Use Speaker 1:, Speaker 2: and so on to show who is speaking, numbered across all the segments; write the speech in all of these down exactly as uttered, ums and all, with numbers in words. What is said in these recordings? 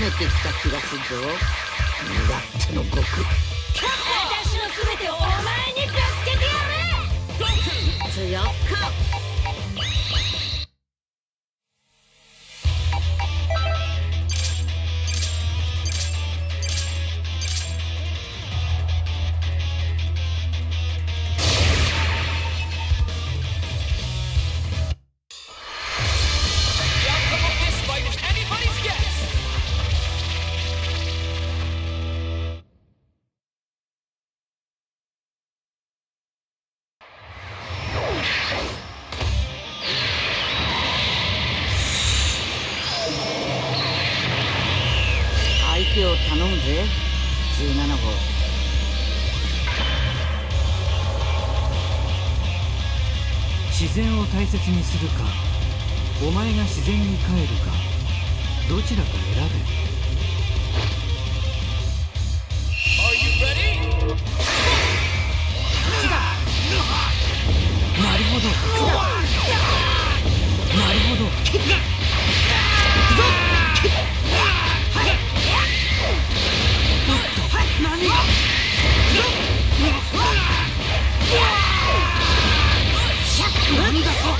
Speaker 1: めてきた気がするぞ。身勝手の極。
Speaker 2: 私の全てをお前にぶつけてやる。
Speaker 1: 強く相手を頼むぜ。じゅうななごう。
Speaker 3: 自然を大切にするか、お前が自然に帰るか、どちらか選べ。なるほど。なるほど。何がなんだと。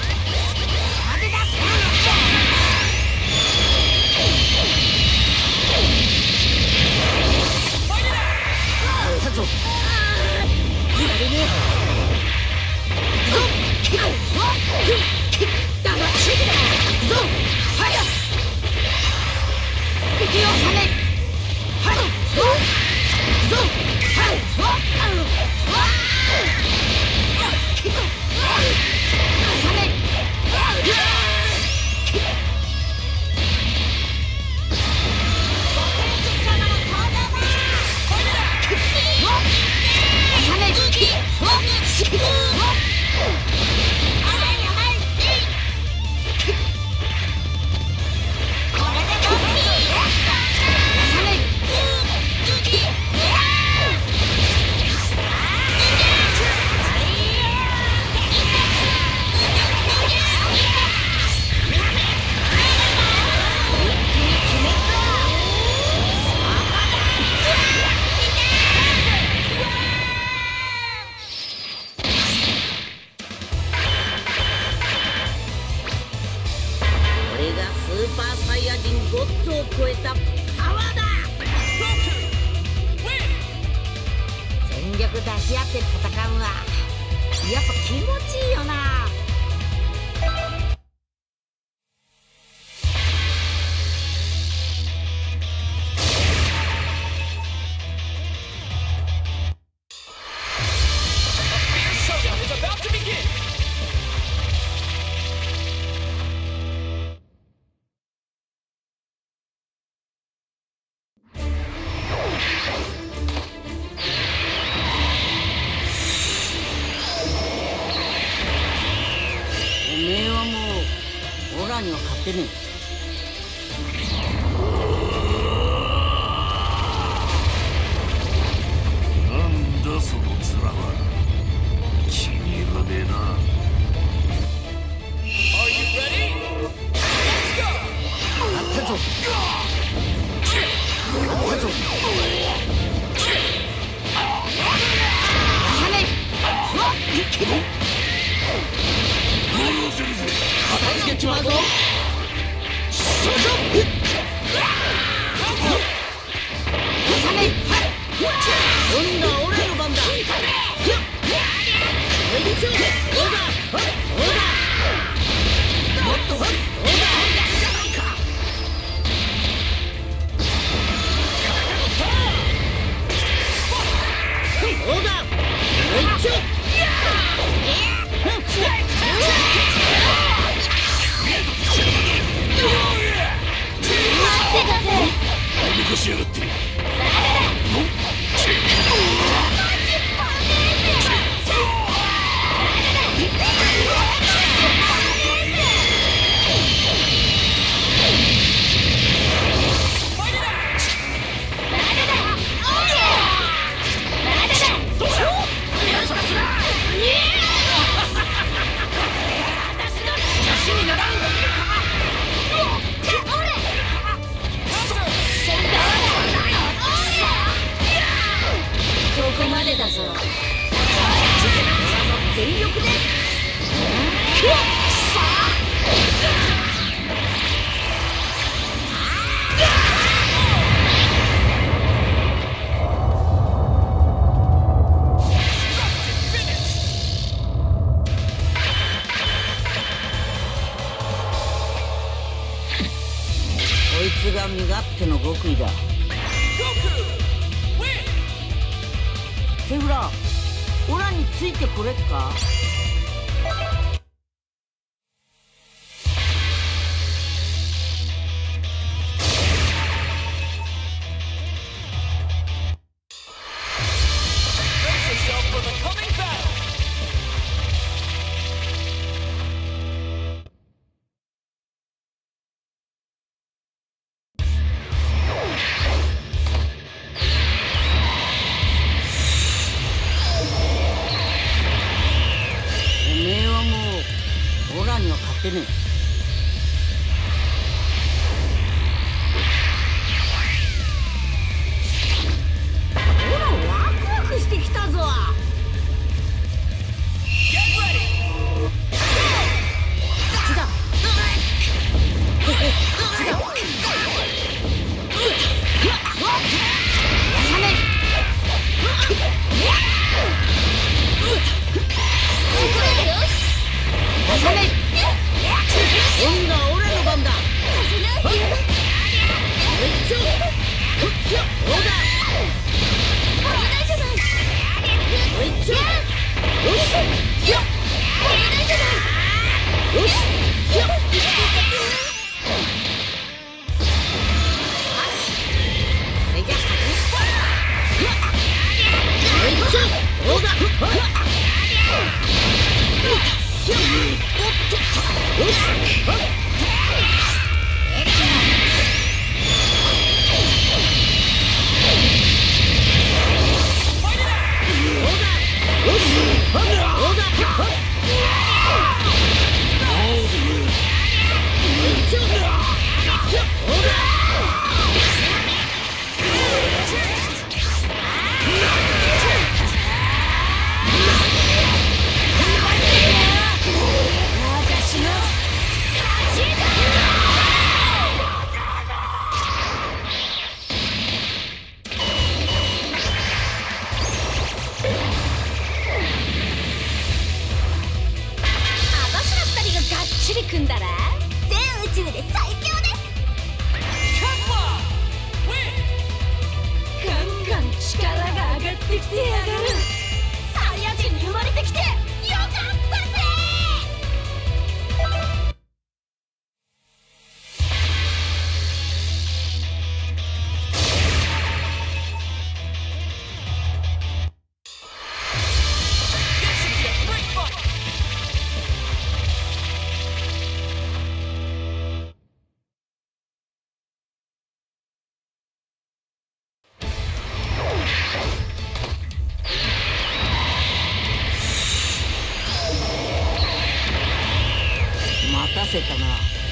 Speaker 3: あったぞ。やるね。だがぞはや息を止めはっぞぞはっぞあうわ止めゴッドを超えたパワーだ。全力出し合って戦うわ。やっぱ気持ちいいよな。おめえはもうオラには勝てね
Speaker 4: え。なんだその面は。気に入らねえな。
Speaker 1: あったぞ。あったぞ。さね片付けちまうぞ。そこ今度は俺の番だ。もっとオーダーじゃないか。オーダーもう一丁。
Speaker 4: 脅しやがって。
Speaker 2: そんだぞ。全力で
Speaker 1: こいつが身勝手の極意だ。セフラ、オラについてこれっか。オラには勝てねえ。オラワクワクしてきたぞ。こっちだ。こっちだ。今度はオラの番だ。組んだら全宇宙で最強です。ガンガン力が上がってきてやがる。サイヤ人に生まれてきてよかったぜ。待たせたな。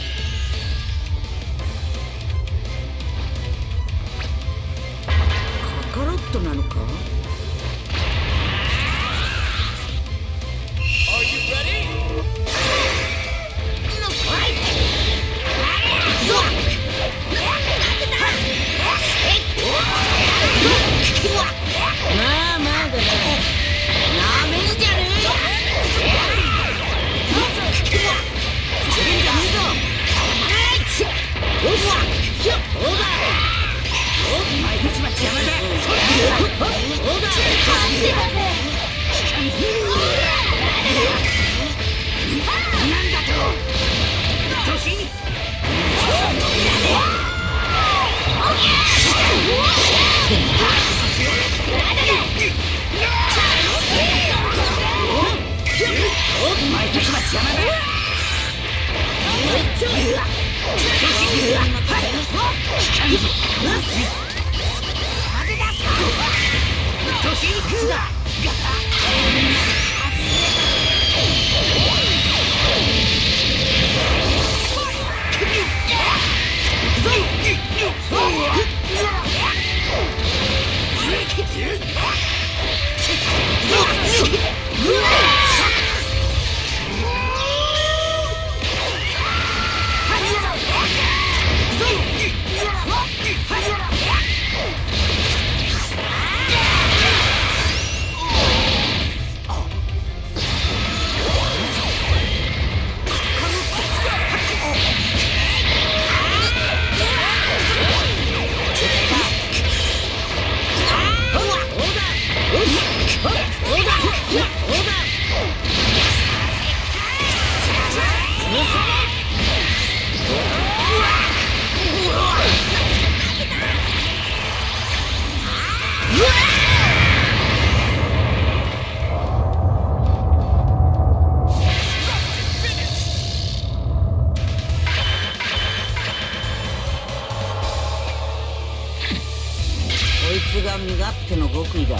Speaker 1: カカロットなのか。まあまあだな。なめんじゃねえ。
Speaker 5: こいつが身勝手の極意だ。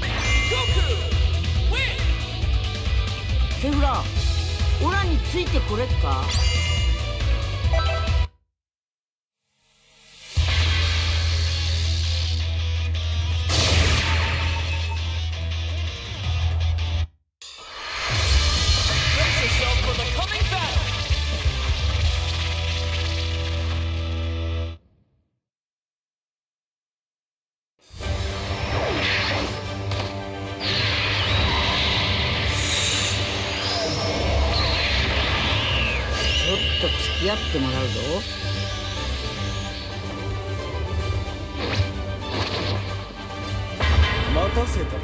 Speaker 5: セフラ、オラについてこれっか。ちょっと付き合ってもらうぞ。
Speaker 6: 待たせた。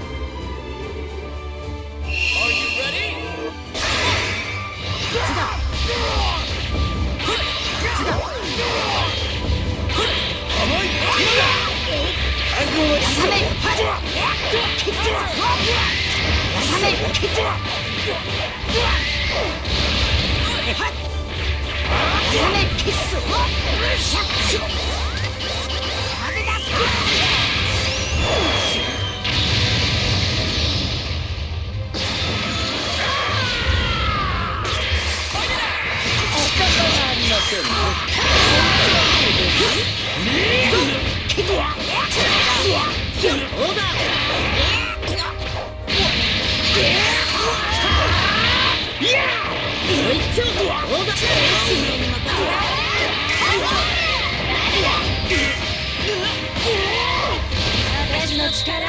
Speaker 2: 私の力。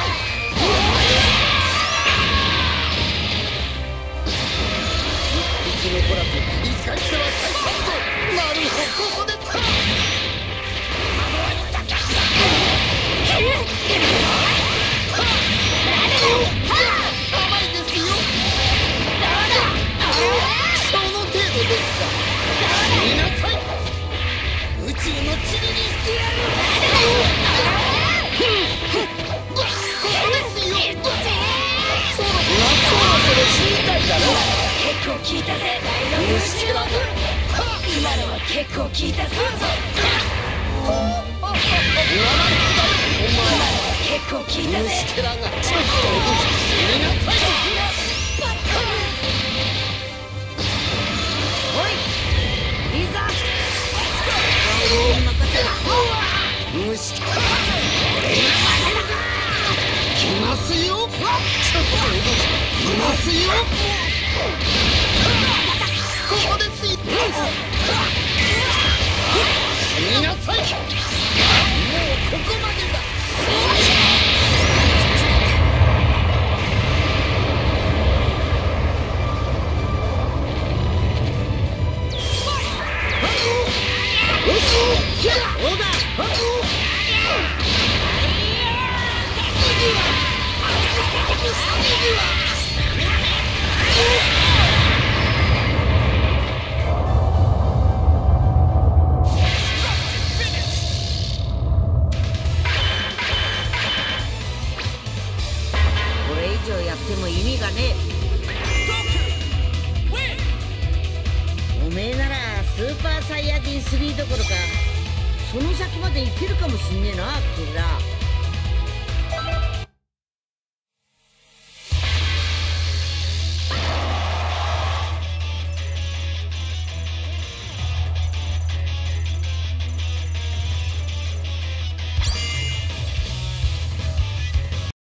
Speaker 6: 生き残らず一回しては退散と。なるほど、ここでか。甘いですよ。その程度ですか。見なさい。宇宙の塵にしてやる。ここですよ。そろそろ死にたいだろ。
Speaker 2: 結構効いたぜ。今のは結構効いたぜ。結構効いたぜ。
Speaker 6: 虫けらがちょっと死になさい。
Speaker 5: おい、いざ。
Speaker 6: 虫けら来ますよ。ちょっと来ますよ。ここですよ。死になさい。もうここまでだ。
Speaker 5: これ以上やっても意味がねえ。おめえならスーパーサイヤ人スリーどころかその先までいけるかもしんねえな、キラー。